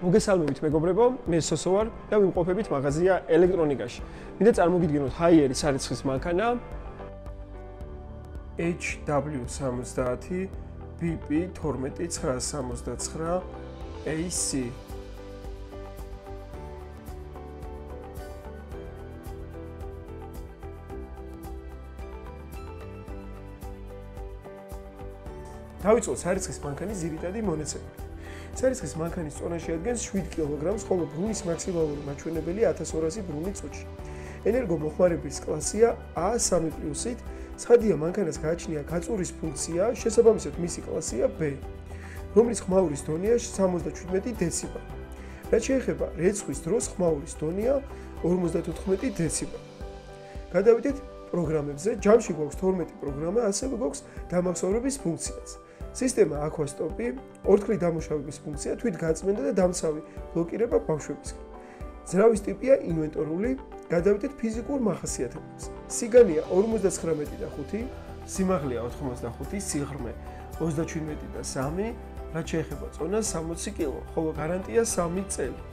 მოგესალმებით მეგობრებო, მე სოსო ვარ და ვიმყოფებით მაღაზია ელექტრონიკაში. მინდა წარმოგიდგენოთ ჰაიერის სარიცხვის მანქანა HW70 BP12979AC. დავიწყოთ სარიცხვის მანქანის ძირითადი მონაცემებით. სარიცხვის მანქანის წონა შეადგენს 7 კილოგრამს, ხოლო ბრუნის მაქსიმალური მაჩვენებელი 1200 ბრუნი წუთში. ენერგომოხმარების კლასია A3+-ით, ცხადია მანქანას გააჩნია გაწურის ფუნქცია, შესაბამისად მისი კლასია B, რომლის ხმაურის დონეა 77 დეციბელი. რაც შეეხება რეცხვის დროს ხმაურის დონეა 54 დეციბელი. გადავიდეთ პროგრამებზე, ჯამში გვაქვს 12 პროგრამა, ასევე გვაქვს დამახსოვრების ფუნქციაც. სისტემა აქვასტოპი, ორთქლით დამუშავების ფუნქცია, თვით გაწმენდა და დამცავი ბლოკირება ბავშვებისგან. ძრავის ტიპია ინვენტორული, გადავიდეთ ფიზიკურ მახასიათებლებს. სიგანია 59 და 5, სიმაღლეა 85, სიღრმე 37 და 3, რაც შეეხება წონას 60 კილო, ხოლო გარანტია 3 წელი.